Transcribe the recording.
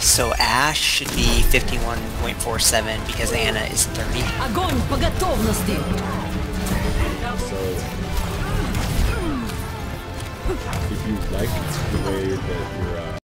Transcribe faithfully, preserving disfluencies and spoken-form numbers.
So Ash should be fifty-one point four seven because Anna is thirty. Огонь по готовности! So, if you like the way that you're, uh,